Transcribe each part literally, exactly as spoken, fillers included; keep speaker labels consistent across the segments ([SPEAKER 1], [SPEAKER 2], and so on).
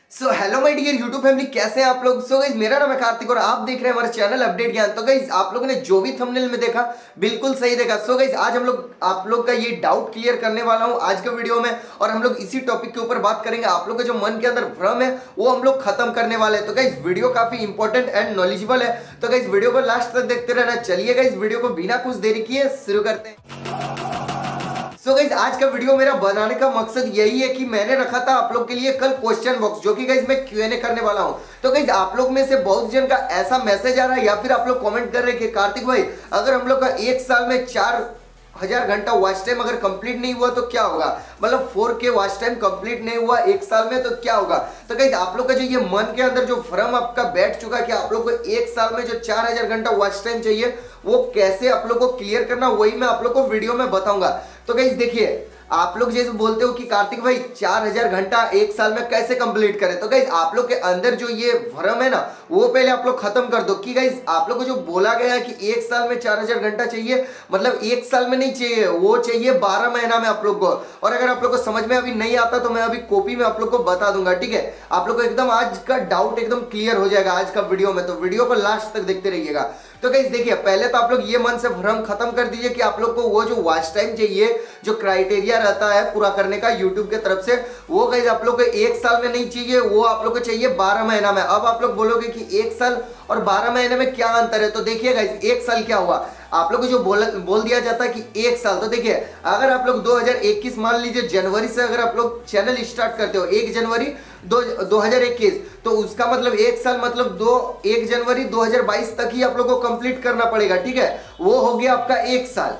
[SPEAKER 1] So hello my dear YouTube family, कैसे हैं आप लोग। सो so, गाइज मेरा नाम है कार्तिक और आप देख रहे हैं हमारा चैनल अपडेट ज्ञान। तो गाइज आप लोगों ने जो भी थंबनेल में देखा बिल्कुल सही देखा। सो so, गाइज आज हम लोग आप लोग का ये डाउट क्लियर करने वाला हूं आज के वीडियो में, और हम लोग इसी टॉपिक के ऊपर बात करेंगे। आप लोग का जो मन के अंदर भ्रम है वो हम लोग खत्म करने वाले हैं। तो गाइज वीडियो काफी इंपॉर्टेंट एंड नॉलेजेबल है, तो गाइज वीडियो को लास्ट तक देखते रहना। चलिए गाइज वीडियो को बिना कुछ देरी किए शुरू करते हैं। सो so गाइज आज का वीडियो मेरा बनाने का मकसद यही है कि मैंने रखा था आप लोग के लिए कल क्वेश्चन बॉक्स, जो कि गाइज मैं क्यू एन ए करने वाला हूं। तो गाइज आप लोग में से बहुत जन का ऐसा मैसेज आ रहा है या फिर आप लोग कमेंट कर रहे हैं कि कार्तिक भाई अगर हम लोग का एक साल में चार हजार घंटा वॉच टाइम अगर कंप्लीट नहीं हुआ तो क्या होगा, मतलब four K watch time complete नहीं हुआ एक साल में तो क्या होगा। तो गाइस आप लोग का जो ये मन के अंदर जो भ्रम आपका बैठ चुका है कि आप लोग को एक साल में जो चार हजार घंटा वॉच टाइम चाहिए वो कैसे आप लोग को क्लियर करना, वही मैं आप लोग को वीडियो में बताऊंगा। तो गाइस देखिए, आप लोग जैसे बोलते हो कि कार्तिक भाई चार हजार घंटा एक साल में कैसे कंप्लीट करें, तो गाइज आप लोग के अंदर जो ये भ्रम है ना वो पहले आप लोग खत्म कर दो कि गाइज आप लोग को जो बोला गया है कि एक साल में चार हजार घंटा चाहिए, मतलब एक साल में नहीं चाहिए, वो चाहिए बारह महीना में आप लोग को। और अगर आप लोग को समझ में अभी नहीं आता तो मैं अभी कॉपी में आप लोग को बता दूंगा, ठीक है। आप लोग को एकदम आज का डाउट एकदम क्लियर हो जाएगा आज का वीडियो में, तो वीडियो को लास्ट तक देखते रहिएगा। तो गाइस देखिए, पहले तो आप लोग ये मन से भ्रम खत्म कर दीजिए कि आप लोग को वो जो वॉच टाइम चाहिए, जो क्राइटेरिया रहता है पूरा करने का यूट्यूब के तरफ से, वो गाइस आप लोग को एक साल में नहीं चाहिए, वो आप लोग को चाहिए बारह महीना में। अब आप लोग बोलोगे कि एक साल और बारह महीने में क्या अंतर है, तो देखिए गाइस एक साल क्या हुआ, आप लोग को जो बोल बोल दिया जाता है कि एक साल, तो देखिए अगर आप लोग दो हज़ार इक्कीस मान लीजिए जनवरी से अगर आप लोग चैनल स्टार्ट करते हो एक जनवरी दो दो हजार इक्कीस, तो उसका मतलब एक साल मतलब दो एक जनवरी दो हजार बाईस तक ही आप लोग को कंप्लीट करना पड़ेगा, ठीक है। वो हो गया आपका एक साल।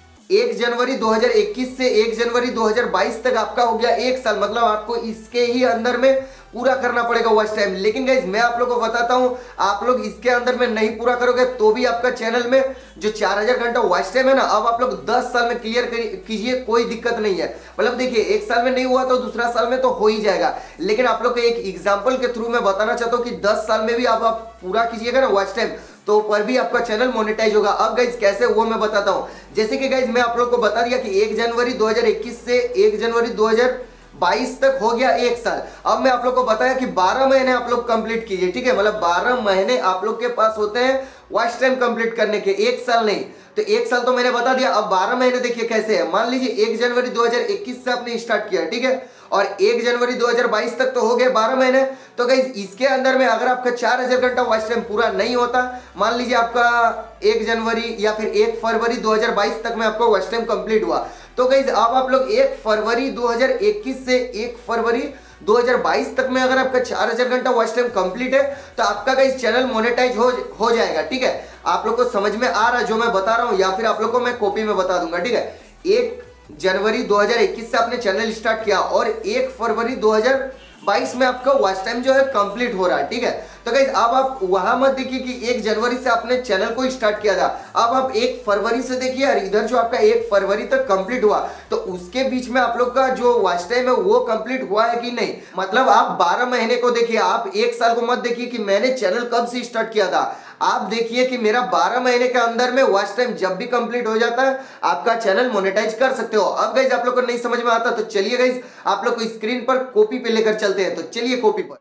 [SPEAKER 1] एक जनवरी दो हज़ार इक्कीस से एक जनवरी दो हज़ार बाईस तक आपका हो गया एक साल, मतलब आपको इसके ही अंदर में पूरा करना पड़ेगा वॉच टाइम। लेकिन गाइज मैं आप लोगों को बताता हूं, आप लोग इसके अंदर में नहीं पूरा करोगे तो भी आपका चैनल में जो चार हजार घंटा वॉच टाइम है ना, अब आप लोग दस साल में क्लियर कीजिए, कोई दिक्कत नहीं है। मतलब देखिए एक साल में नहीं हुआ तो दूसरा साल में तो हो ही जाएगा, लेकिन आप लोग को एक एग्जाम्पल के थ्रू मैं बताना चाहता हूँ कि दस साल में भी आप, आप पूरा कीजिएगा ना वॉच टाइम, तो पर भी आपका चैनल मोनेटाइज होगा। अब गाइज कैसे वो मैं बताता हूं। जैसे कि गाइज मैं आप लोग को बता दिया कि एक जनवरी दो हज़ार इक्कीस से एक जनवरी दो हज़ार बाईस तक हो गया एक साल। अब मैं आप लोग को बताया कि बारह महीने आप लोग कंप्लीट कीजिए, ठीक है। मतलब बारह महीने आप लोग के पास होते हैं वॉच टाइम कंप्लीट करने के, एक साल नहीं। तो एक साल तो मैंने बता दिया, अब बारह महीने देखिए कैसे है। मान लीजिए एक जनवरी दो हज़ार इक्कीस से आपने स्टार्ट किया, ठीक है, और एक जनवरी दो हज़ार बाईस तक तो हो गए बारह महीने। तो गाइस इसके अंदर में अगर आपका चार हजार घंटा वॉच टाइम पूरा नहीं होता, मान लीजिए आपका एक जनवरी या फिर एक फरवरी दो हज़ार बाईस तक में आपका वॉच टाइम कंप्लीट हुआ, तो गाइस अब आप लोग एक फरवरी दो हज़ार इक्कीस से एक फरवरी दो हज़ार बाईस तक में अगर आपका चार हजार घंटा वॉच टाइम कंप्लीट है तो आपका गाइस चैनल मोनेटाइज हो हो जाएगा, ठीक है। आप लोग को समझ में आ रहा है जो मैं बता रहा हूं, या फिर आप लोग को मैं कॉपी में बता दूंगा, ठीक है। एक जनवरी दो हज़ार इक्कीस से आपने चैनल स्टार्ट किया और एक फरवरी दो हज़ार बाईस में आपका वॉच टाइम जो है कंप्लीट हो रहा है, ठीक है। तो गाइस अब आप वहां मत देखिए कि एक जनवरी से आपने चैनल को स्टार्ट किया था, अब आप एक फरवरी से देखिए, और इधर जो आपका एक फरवरी तक कंप्लीट हुआ, तो उसके बीच में आप लोग का जो वॉच टाइम है वो कंप्लीट हुआ है कि नहीं। मतलब आप बारह महीने को देखिए, आप एक साल को मत देखिए कि मैंने चैनल कब से स्टार्ट किया था। आप देखिए कि मेरा बारह महीने के अंदर में वॉच टाइम जब भी कंप्लीट हो जाता है आपका चैनल मोनेटाइज कर सकते हो। अब गाइज आप लोग को नहीं समझ में आता तो चलिए गाइज आप लोग को स्क्रीन पर कॉपी पे लेकर चलते हैं, तो चलिए कॉपी पर।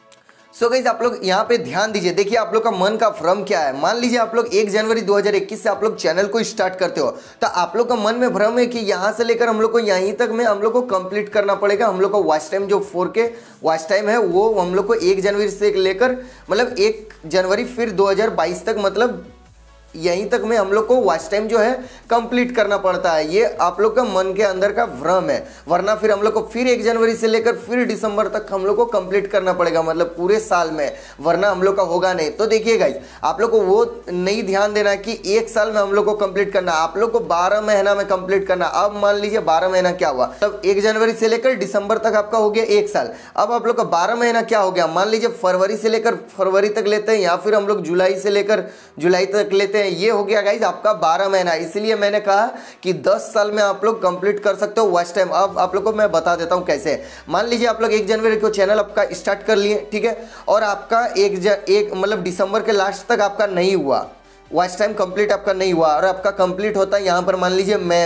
[SPEAKER 1] सो so गाइज आप लोग यहाँ पे ध्यान दीजिए, देखिए आप लोग का मन का भ्रम क्या है। मान लीजिए आप लोग एक जनवरी दो हज़ार इक्कीस से आप लोग चैनल को स्टार्ट करते हो, तो आप लोग का मन में भ्रम है कि यहाँ से लेकर हम लोग को यहीं तक में हम लोग को कंप्लीट करना पड़ेगा। हम लोग का वॉच टाइम जो फोर के वॉच टाइम है वो हम लोग को एक जनवरी से लेकर मतलब एक जनवरी फिर दो हज़ार बाईस तक, मतलब यहीं तक में हम लोग को वॉच टाइम जो है कंप्लीट करना पड़ता है। ये आप लोग का मन के अंदर का भ्रम है, वरना फिर हम लोग को फिर एक जनवरी से लेकर फिर दिसंबर तक हम लोग को कंप्लीट करना पड़ेगा, मतलब पूरे साल में, वरना हम लोग का होगा नहीं। तो देखिए गाइस आप लोग को वो नहीं ध्यान देना कि एक साल में हम लोग को कंप्लीट करना, आप लोग को बारह महीना में कंप्लीट करना। अब मान लीजिए बारह महीना क्या हुआ, तब एक जनवरी से लेकर दिसंबर तक आपका हो गया एक साल। अब आप लोग का बारह महीना क्या हो गया, मान लीजिए फरवरी से लेकर फरवरी तक लेते हैं, या फिर हम लोग जुलाई से लेकर जुलाई तक लेते हैं, ये हो गया गाइज आपका बारह महीना। इसलिए मैंने कहा कि दस साल में आप लोग कंप्लीट कर सकते हो वॉच टाइम। अब आप लोग को मैं बता देता हूं कैसे। मान लीजिए आप लोग एक जनवरी को चैनल आपका स्टार्ट कर लिए, ठीक है, और आपका एक ज, एक मतलब दिसंबर के लास्ट तक आपका नहीं हुआ वॉच टाइम कंप्लीट, आपका नहीं हुआ, और आपका कंप्लीट होता है यहाँ पर मान लीजिए मई में।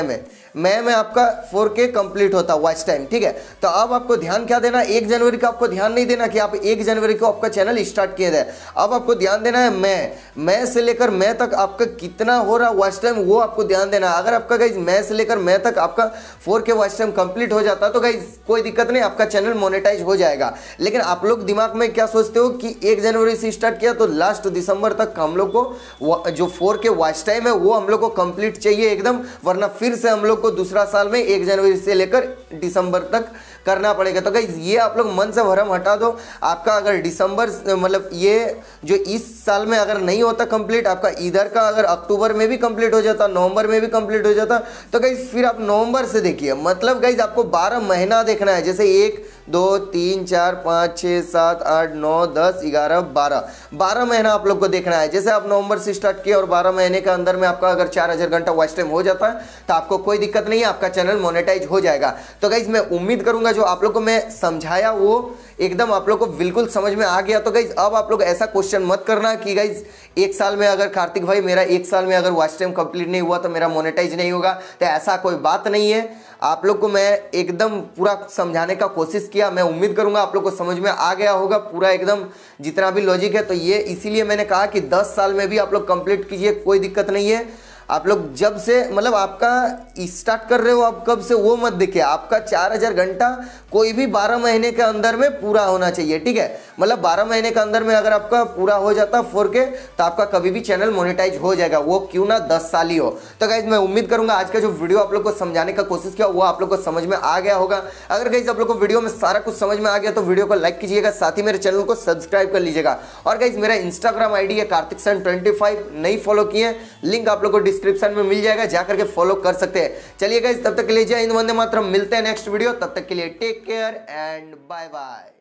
[SPEAKER 1] मई में आपका फोर के कंप्लीट होता वॉच टाइम, ठीक है। तो अब आपको ध्यान क्या देना, एक जनवरी का आपको ध्यान नहीं देना कि आप एक जनवरी को आपका चैनल स्टार्ट किए थे। अब आपको ध्यान देना है मई मई से लेकर मई तक आपका कितना हो रहा वॉच टाइम, वो आपको ध्यान देना है। अगर आपका गाइज मई से लेकर मई तक आपका four K watch time complete हो जाता तो गाइज कोई दिक्कत नहीं, आपका चैनल मोनेटाइज हो जाएगा। लेकिन आप लोग दिमाग में क्या सोचते हो कि एक जनवरी से स्टार्ट किया तो लास्ट दिसंबर तक हम लोग को जो फोर के वॉच टाइम है वो हम लोग को कंप्लीट चाहिए एकदम, वरना फिर से हम लोग को दूसरा साल में एक जनवरी से लेकर दिसंबर तक करना पड़ेगा। तो गाइज ये आप लोग मन से भरम हटा दो। आपका अगर दिसंबर मतलब ये जो इस साल में अगर नहीं होता कंप्लीट, आपका इधर का अगर अक्टूबर में भी कंप्लीट हो जाता, नवंबर में भी कंप्लीट हो जाता, तो गाइज फिर आप नवंबर से देखिए। मतलब गाइज आपको बारह महीना देखना है, जैसे एक दो तीन चार पाँच छः सात आठ नौ दस ग्यारह बारह बारह महीना आप लोग को देखना है। जैसे आप नवंबर से स्टार्ट किया और बारह महीने के अंदर में आपका अगर चार हजार घंटा वॉच टाइम हो जाता है तो आपको कोई दिक्कत नहीं है, आपका चैनल मोनेटाइज हो जाएगा। तो गाइज मैं उम्मीद करूंगा जो आप लोग को मैं समझाया वो एकदम आप लोग को बिल्कुल समझ में आ गया। तो गाइज अब आप लोग ऐसा क्वेश्चन मत करना कि गाइज एक साल में अगर कार्तिक भाई मेरा एक साल में अगर वॉच टाइम कंप्लीट नहीं हुआ तो मेरा मोनेटाइज नहीं होगा, तो ऐसा कोई बात नहीं है। आप लोग को मैं एकदम पूरा समझाने का कोशिश किया, मैं उम्मीद करूंगा आप लोग को समझ में आ गया होगा पूरा एकदम जितना भी लॉजिक है। तो ये इसीलिए मैंने कहा कि दस साल में भी आप लोग कंप्लीट कीजिए, कोई दिक्कत नहीं है। आप लोग जब से मतलब आपका स्टार्ट कर रहे हो आप कब से वो मत देखिए, आपका चार हजार घंटा कोई भी बारह महीने के अंदर में पूरा होना चाहिए, ठीक है। मतलब बारह महीने के अंदर में अगर आपका पूरा हो जाता फोर के तो आपका कभी भी चैनल मोनेटाइज हो जाएगा, वो क्यों ना दस साल ही हो। तो गाइज मैं उम्मीद करूंगा आज का जो वीडियो आप लोग को समझाने का कोशिश किया वो आप लोग को समझ में आ गया होगा। अगर गाइज आप लोग को वीडियो में सारा कुछ समझ में आ गया तो वीडियो को लाइक कीजिएगा, साथ ही मेरे चैनल को सब्सक्राइब कर लीजिएगा। और गाइज मेरा इंस्टाग्राम आईडी है कार्तिक सन ट्वेंटी फाइव, नहीं फॉलो किए लिंक आप लोग को डिस्क्रिप्शन में मिल जाएगा, जाकर के फॉलो कर सकते हैं। चलिए गाइस तब तक के लिए जय हिंद वंदे मातरम, मिलते हैं नेक्स्ट वीडियो, तब तक के लिए take care and bye bye.